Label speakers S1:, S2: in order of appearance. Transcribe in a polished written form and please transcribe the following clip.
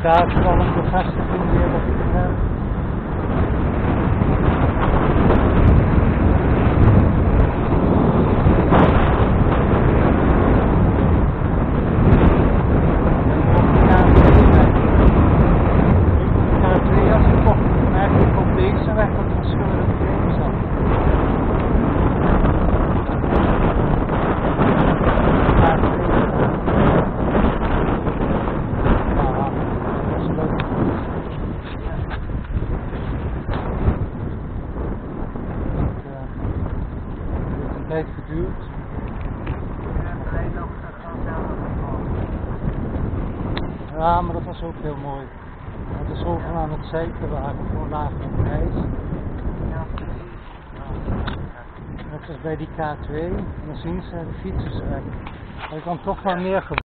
S1: daar vooral een bevestiging weer wat ik heb. Het heeft geduurd. Ja, maar dat was ook heel mooi. Het is overal aan het zeiken waren, gewoon laag op ijs. Net als bij die K2, en dan zien ze de fietsers weg. Er kan toch wel meer gebeuren.